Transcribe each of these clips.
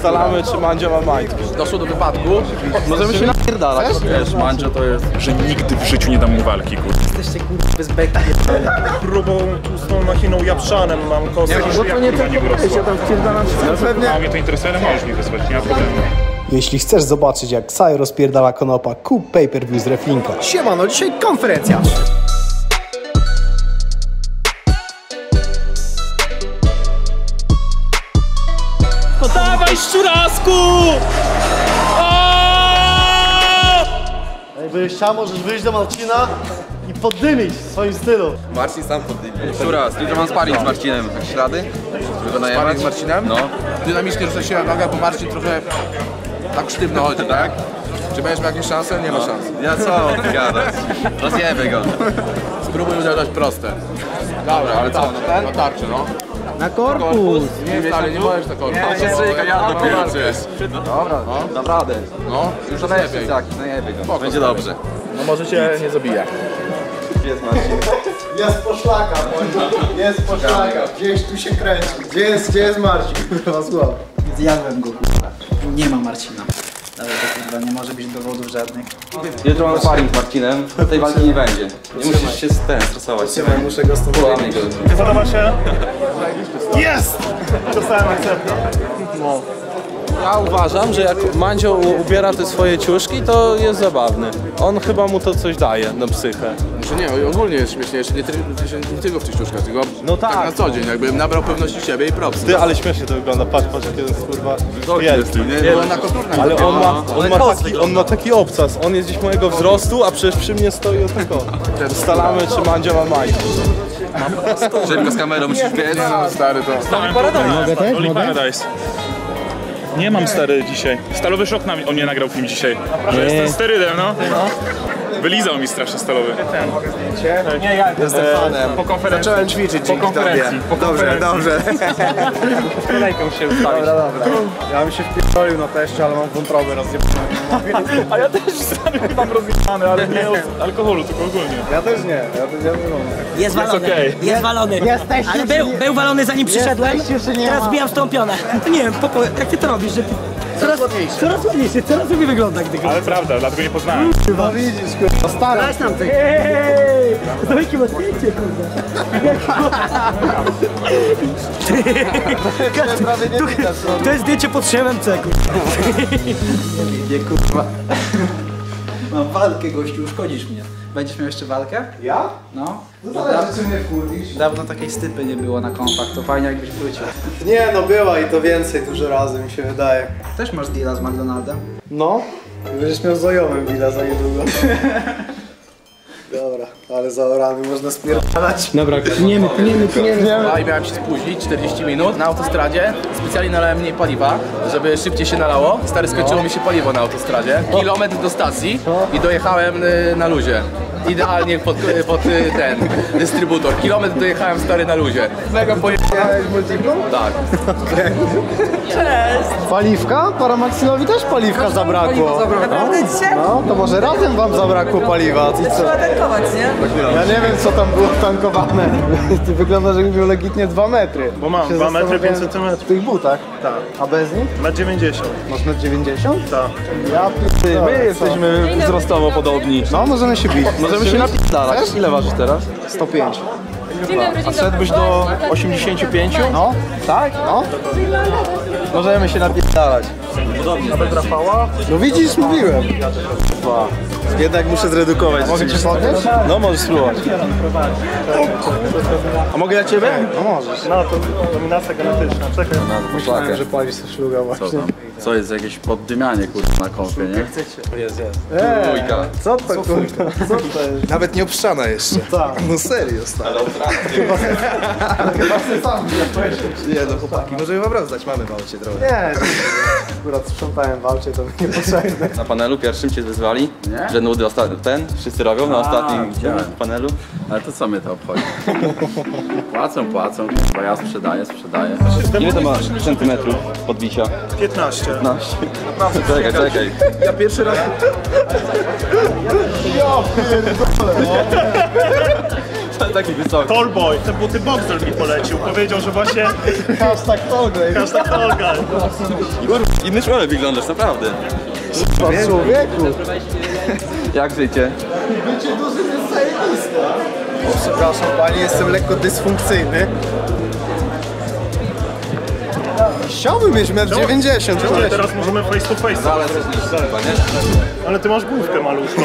Ustalamy, czy Mandzio ma majtki. Doszło do wypadku, możemy się napierdalać. Wiesz, Mandzio to jest... Że nigdy w życiu nie dam mu walki, kurwa. Jesteście kurwa bez beki. Grubą, tłustą machiną japrzanem mam kosę. Bo to nie tylko ja tam wpierdalam wszystko pewnie. A mnie to interesuje, ale możesz mi wysłać, nie ma problemu. Jeśli chcesz zobaczyć, jak Ksaj rozpierdala konopa, kup pay-per-view z Reflinka. Siemano, dzisiaj konferencja. No dawaj, szczurasku! Jakbyś chciał, możesz wyjść do Marcina i poddymić w swoim stylu. Marcin sam poddymi. Szczuras, jutro mam sparring z Marcinem. Jakieś rady? Sparring z Marcinem? No. Dynamicznie rzucę się na nogę, bo Marcin trochę tak sztywno chodzi, tak? Czy będziesz miał jakieś szanse? Nie ma szans. Ja co? Ty gadasz. Rozjebę go. Spróbuj uderzać proste. Dobra, ale co? Na tarczy, no. Na korpus. Nie wcale, nie możesz na korpus. Ja się stryka, ja to Dobra, no. Naprawdę. No, już lepiej. Będzie dobrze. No może cię nie zabije. Jest Marcin. Jest poszlaka, jest poszlaka. Gdzieś tu się kręci. Gdzie jest Marcin? Kurwa, zło. Zjadłem go kurwa. Nie ma Marcina. Ale to kurwa nie może być dowodów żadnych. Jutro mam sparring z Marcinem, tej walki nie będzie. Nie musisz się stresować. Muszę go z tobą robić. Podoba się? Jest! Dostałem akcepta. Ja uważam, że jak Mandzio ubiera te swoje ciuszki, to jest zabawny. On chyba mu to coś daje na psychę. Że nie, ogólnie jest śmiesznie, jeszcze nie tylko w tych ciuszkach, tylko No tak. na co dzień, jakbym nabrał pewności siebie i props. Ty, ale śmiesznie to wygląda. Patrz, jak jeden kurwa Jest, nie? Byłem na koszulkach. Ale on ma taki obcas. On jest gdzieś mojego wzrostu, a przecież przy mnie stoi o tako. Ustalamy, czy Mandzio ma majtki. Szybko z kamerą musisz biec. No, stary to... Mogę też? Oli Paradise. Nie mam stary dzisiaj. Stalowy szok on nie nagrał film dzisiaj. Że jestem sterydem, no. Wylizał mi strasznie stalowy. Nie, ja jestem fanem. Po konferencji. Zacząłem ćwiczyć dzięki tobie. Dobrze. Kolejką się ustawić. Dobra. Ja bym się wpierdolił na teście, ale mam wątrobę rozjebaną. A ja też stary mam rozjebany, ale nie od alkoholu, tylko ogólnie. Ja też nie. Jest walony, okej. jest walony. Jesteście, Ale był walony zanim przyszedłem. Teraz zbijam stąpionę. Nie wiem, jak ty to robisz, że coraz ładniejszy, coraz lepiej wygląda, gdy go... Ale prawda, dlatego nie poznałem. No widzisz, kurwa, stara. Daj nam ty. To jakie ma zdjęcie, kurde. To jest zdjęcie pod szewem C, kurde. Nie kurwa. Mam walkę gościu, uszkodzisz mnie. Będziesz miał jeszcze walkę? Ja? No. No zależy, czy mnie wkurwisz. Dawno takiej stypy nie było na kompach, to fajnie jakbyś wrócił. Nie, no była i to więcej dużo razy mi się wydaje. Też masz deala z McDonaldem? No, będziesz miał znajomym Willa za niedługo. Dobra, ale zaorany można spierdalać. Dobra, tniemy. I miałem się spóźnić 40 minut na autostradzie. Specjalnie nalałem mniej paliwa, żeby szybciej się nalało. Stary, skończyło mi się paliwo na autostradzie. Kilometr do stacji i dojechałem na luzie. Idealnie pod ten dystrybutor. Kilometr dojechałem stary na luzie. Mega pojechałeś multiplu? Tak. Paliwka? Paramaxilowi też paliwka zabrakło. Naprawdę dzisiaj? No, to może razem wam zabrakło paliwa. I co? Trzeba tankować, nie? Ja nie wiem, co tam było tankowane. Ty wygląda, że miał legitnie 2 metry. Bo mam Się 2 metry, 5 zastanawiałem- centymetrów. W tych butach? Tak. A bez nich? Na 90. Masz metr 90? Tak. Ja pierdolę, My jesteśmy wzrostowo podobni. No, możemy się bić. Możemy się napierdalać. Ile ważysz teraz? 105. A szedłbyś do 85? No? Tak? No? Możemy się napierdalać. No widzisz, mówiłem. Jednak muszę zredukować. Mogę cię podnieść? No możesz spróbować. A mogę ja ciebie? No możesz. No to dominacja genetyczna, czekaj. Myślałem, że pali się szluga właśnie. Co jest jakieś poddymianie kurwa na kompie, nie? Dwójka. Co to kurwa? Co to jest? Nawet nie obszczana jeszcze. Tak. No serio, stary. Chyba ty sam Nie no chłopaki, możemy wam rozdać, mamy w aucie trochę. Nie, akurat sprzątałem w aucie, to mi niepotrzebne. Na panelu pierwszym cię wyzwali, że nudy wszyscy robią na ostatnim panelu. Ale to co mnie to obchodzi? Płacą, bo ja sprzedaję. Ile to masz centymetrów podbicia? 15. 15. Czekaj. Ja pierwszy raz... taki wysoki. Tallboy, te buty Boxer mi polecił. Powiedział, że właśnie... Hashtag Tallboy. Hashtag Tallguy. Inny człowiek wyglądasz, naprawdę. Człowieku. Jak życie? Bycie dużym jest zajebiste. O, przepraszam pani, jestem lekko dysfunkcyjny. Chciałbym mieć 1,90 m. Ale teraz możemy face to face. Ale ty masz główkę maluszką.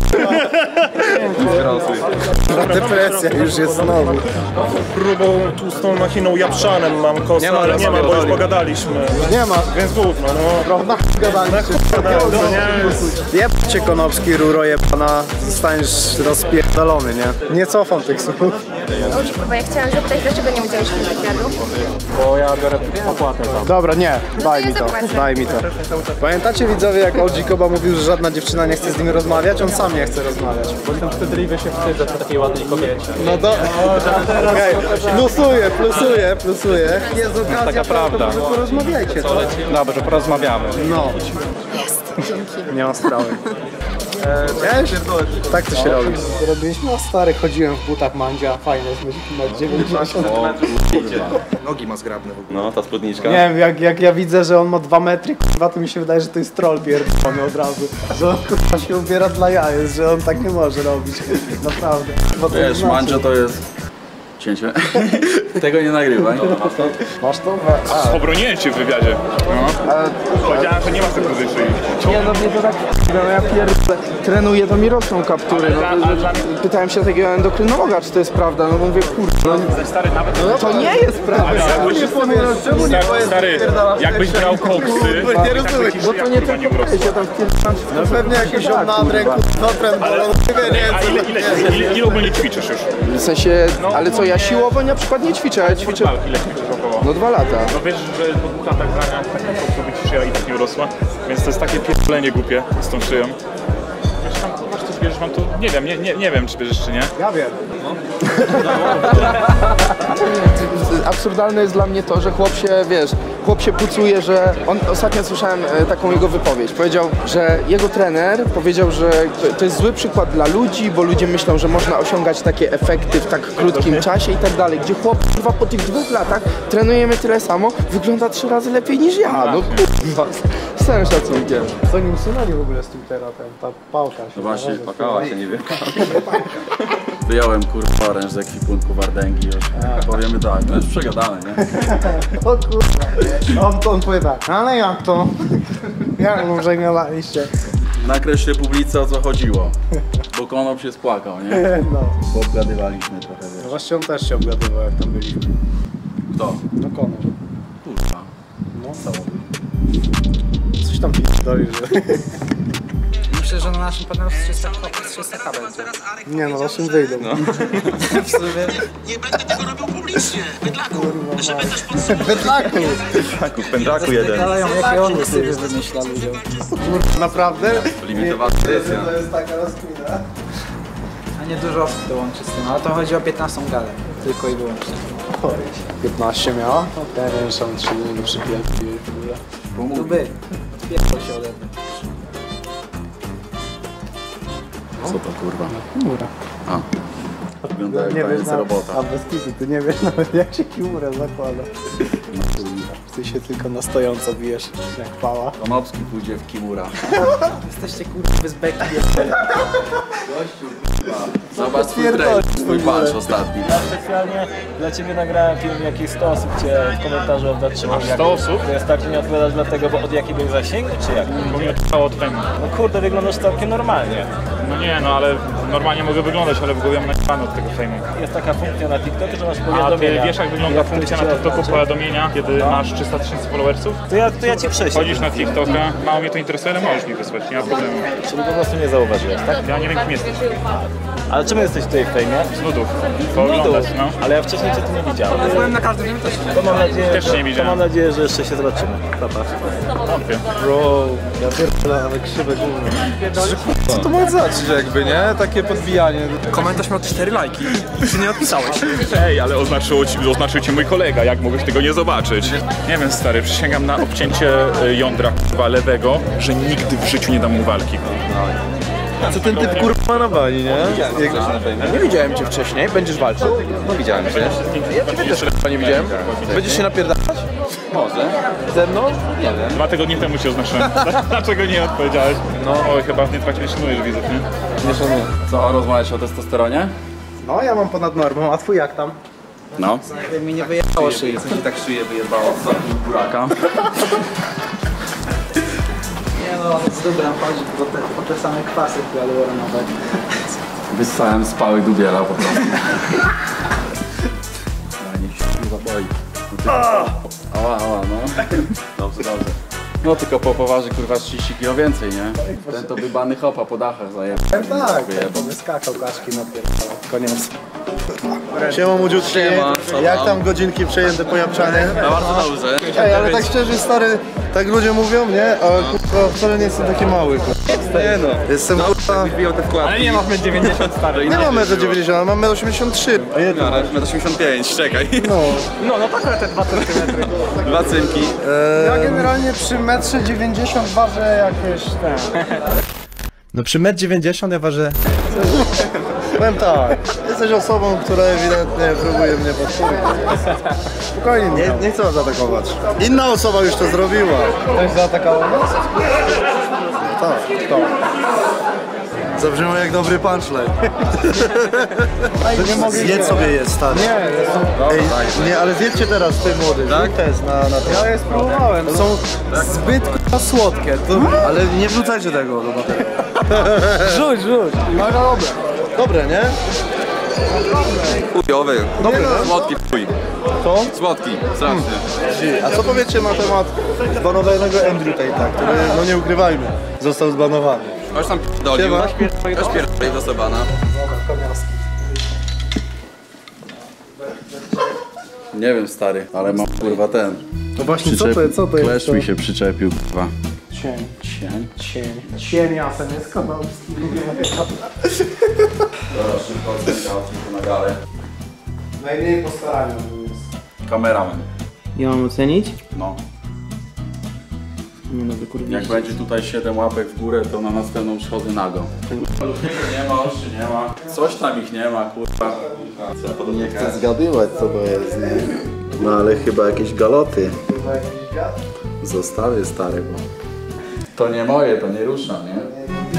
Depresja już jest znowu. Grubą, tłustą machiną Japszanem mam kosę, ale nie ma, bo już pogadaliśmy. Nie ma. Więc gówno, no. Prawda? Gadaliście. Jebcie Konopski, ruro jebana. Zostaniesz rozpierdolony, nie? Nie cofam tych słów. Bo ja chciałam zapytać, dlaczego nie udzieliśmy wywiadu? Bo ja biorę opłatę tam. Dobra, nie. Daj ja mi to. zapłacę. Daj mi to. Pamiętacie widzowie, jak OG Koba mówił, że żadna dziewczyna nie chce z nim rozmawiać? On sam nie chce rozmawiać. Bo jestem wstydliwy się wstydzę po takiej ładnej kobiecie. No to... Okej. Plusuję. Jest okazja, Taka prawda. to może porozmawiajcie. To. Dobrze, porozmawiamy. No. Nie ma sprawy. Cześć? Tak to się robi. Robiliśmy, no stary, chodziłem w butach Mandzia, fajne, z 90. Nogi ma zgrabne w ogóle. No, ta spódniczka. Nie wiem, jak ja widzę, że on ma 2 metry, kurwa, to mi się wydaje, że to jest troll pierdolony od razu. Że on kurwa się ubiera dla jaj, że on tak nie może robić. Naprawdę. Bo to Wiesz, znaczy. Mandzio to jest... Cięcie. Tego nie nagrywaj. Masz to? Obroniłem cię w wywiadzie. No. Powiedziałem, że nie ma tego wyżej. Nie, no mnie to tak, no ja pierdolę, trenuję, to mi rosną kaptury, no, pytałem się takiego endokrynologa, czy to jest prawda, no bo mówię, kurde, no, Stary, nawet... to nie jest prawda. Stary, jakbyś brał koksy... Nie rozumiem. Bo to nie tylko powiedzieć, ja tam wpierdalam. No pewnie jakiś nadręk, notrem, Ile ogólnie ćwiczysz już? W sensie, ale co, ja siłowo na przykład nie ćwiczę, ja ćwiczę, Ile ćwiczysz około? no 2 lata. No wiesz, że po 2 latach grania taka koksy ci szyja i tak nie urosła, więc to jest takie pierdolenie głupie z tą szyją. Wiesz, tam, masz coś, bierzesz, mam tu, nie wiem, nie wiem, czy bierzesz, czy nie. Ja wiem. Absurdalne jest dla mnie to, że chłop się pucuje, że on, ostatnio słyszałem taką jego wypowiedź, powiedział, że jego trener powiedział, że to jest zły przykład dla ludzi, bo ludzie myślą, że można osiągać takie efekty w tak krótkim czasie i tak dalej, gdzie chłop kurwa po tych 2 latach trenujemy tyle samo, wygląda 3 razy lepiej niż ja, no kurwa, z całym szacunkiem. Co nim sunęli w ogóle z Twittera, ta pałka się. No właśnie, pakała się, nie wiem. Wyjąłem kurwa oręż z ekwipunku Wardęgi już. Powiemy tak, no już przegadane, nie? O kurwa. On powie tak, ale jak to? Jak może nie laliście? Nakreślę publice, o co chodziło. Bo Konop się spłakał, nie? No. Bo obgadywaliśmy trochę, No wiesz. właśnie on też się obgadywał, jak tam byliśmy. Kto? No Konor. Kurwa. No. Coś tam pierdolił, że... Myślę, że na naszym panelu z 300 będzie. Nie no, naszym wyjdą. No. W sumie... Nie będę tego robił publicznie, bydlaku. Żeby też Bydlaku! W pędraku jeden. Gadają, jakie on sobie wymyśla ludziom. Naprawdę? Limitowana edycja. To jest taka rozkmina. A nie dużo osób to łączy z tym, ale to chodzi o 15 galę. Tylko i wyłącznie. 15 miała? No ten szan 3 dni przypiłem. Tu by. Odpierdol się ode mnie. Co to kurwa? Kimura. A. Wygląda jak Nie wiesz taniec robota. A bez kitu, ty nie wiesz nawet jak się kimura zakłada. Ty się tylko na stojąco bijesz, jak pała. Konopski pójdzie w kimura. Jesteście kurwa bez beki. Zobacz swój trening, swój punch ostatni. Specjalnie dla Ciebie nagrałem film, jakich 100 osób Cię w komentarzu odzatrzymało. 100 osób? To jest tak, że nie odpowiadasz dlatego, bo od jaki był zasięg, czy jak? Bo mnie odpało od fame. No kurde, wyglądasz całkiem normalnie. No nie, no ale normalnie mogę wyglądać, ale w głowie mam nagrane od tego fame'u. Jest taka funkcja na TikToku, że masz A ty powiadomienia. wiesz jak wygląda funkcja na TikToku powiadomienia, kiedy masz 300 000 followersów? To ja Ci prześlę. Chodzisz na TikToka, mało mnie to interesuje, ale możesz mi wysłać, nie ma problemu. Czyli po prostu nie zauważyłeś, tak? Ja nie wiem kim jesteś. Ale czemu jesteś tutaj w fejmie? Z nudów. Pooglądać, no. Ale ja wcześniej Cię tu nie widziałem. Byłem na każdym filmie też. To mam nadzieję, Też nie widziałem. To mam nadzieję, że jeszcze się zobaczymy. Pa. Wątpię. Bro, ja pierdolę, ale krzywe gówno. Co to ma znaczyć jakby, nie? Takie podbijanie. Komentarz miał 4 lajki. Ty nie odpisałeś. Ej, ale oznaczył cię mój kolega, jak mogłeś tego nie zobaczyć? Nie wiem, stary, przysięgam na obcięcie jądra kurwa lewego, że nigdy w życiu nie dam mu walki. Co ten typ kurwa ma na bani, nie? Nie widziałem cię wcześniej, będziesz walczył? No widziałem się. Ja ciebie też chyba nie widziałem. Będziesz się napierdalać? Może. Ze mną? Nie wiem. 2 tygodnie temu się oznaczyłem. Dlaczego nie odpowiedziałeś? No, oj, chyba nie tak nie szanujesz widzów, nie? Nie szanuję. Co, rozmawiać o testosteronie? No ja mam ponad normą, a twój jak tam? No. Mi nie wyjechało szyję. Co ci tak szyję wyjebało z buraka? Nie no, z dobrem chodzi o te same kwasy hialuronowe. Wyssałem z pały dubiela po prostu. Niech się chyba boi. Ała, no. Dobrze. No tylko po poważy kurwa 30 kg więcej, nie? Ten to wybany chopa po dachach zajebał. Tak, wyskakał kaszki na pierdolę. Koniec. Siema młodziutki. Jak tam godzinki przejęte po Japczanie? No bardzo dobrze. Ej, ale tak szczerze stary, tak ludzie mówią, nie? A kurwa wcale nie jestem taki mały. Nie no. Jestem kurwa... Ale nie masz 90 stary. Nie mam 1,90 m, mam 1,83 m. A jedno. 1,85 czekaj. No tak te 2 cm. 2 cymki. Ja generalnie przy 1,90 m ważę jakieś No przy 1,90 m ja ważę... Powiem tak, jesteś osobą, która ewidentnie próbuje mnie podkurzyć. Spokojnie, nie chcę was zaatakować. Inna osoba już to zrobiła. Ktoś zaatakował nas? Tak, to. Zabrzmiał jak dobry punchline. Zjedz sobie jest, stary. Nie, ale zjedźcie teraz ty młody. Tak? Test na tym. Ja je spróbowałem. Są zbyt słodkie. Ale nie wrzucajcie tego do baterii. Rzuć. No dobre. Dobre, nie? Chujowy. Dobre, no? Słodki chuj. Co? Słodki, strasznie. A co powiecie na temat zbanowanego Andrew Tate'a, który, no nie ukrywajmy, został zbanowany? Chodź tam dolił. Chodź pierdolił do Sebana. Nie wiem stary, ale mam kurwa ten. No właśnie, co to jest? Klesz mi się przyczepił kurwa. Cień jasem jest kanałski. Dobra, szybko oceniam na galę. Najmniej postarania jest. Kameraman. Ja mam ocenić? No. Nie no, wykurwiście. Jak będzie tutaj 7 łapek w górę, to na następną przychodzę nago. Nie ma, oczy nie ma. Coś tam ich nie ma, kurwa. Nie chcę zgadywać co to jest, nie? No ale chyba jakieś galoty. Zostawię stary, bo to nie moje, to nie rusza, nie?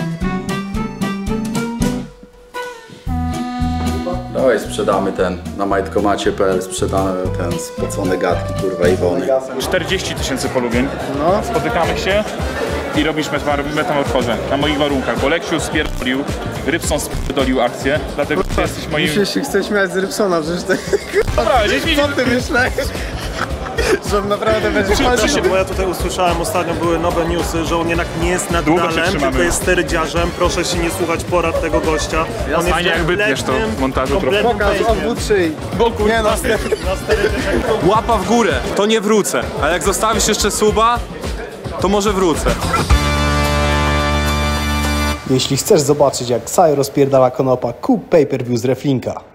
Dawaj, sprzedamy ten, na majtkomacie.pl sprzedamy ten spocone gadki, kurwa, Iwony. 40 000 polubień. No. Spotykamy się i robisz metamorfozę na moich warunkach, bo Leksiu spierdolił, Rybson spierdolił akcję, dlatego ty jesteś moim... Musisz się chcesz śmiać z Rybsona, przecież to... Dobra, co ty myślałeś? Że on naprawdę będzie Przepraszam, bo ja tutaj usłyszałem ostatnio, były nowe newsy, że on jednak nie jest naturalem, tylko jest sterydziarzem. Proszę się nie słuchać porad tego gościa. On jest jak wytniesz to w montażu trochę. Pokaż obwód szyi. Nie no, Łapa w górę, to nie wrócę. A jak zostawisz jeszcze suba, to może wrócę. Jeśli chcesz zobaczyć jak Ksaj rozpierdala konopa, kup pay-per-view z Reflinka.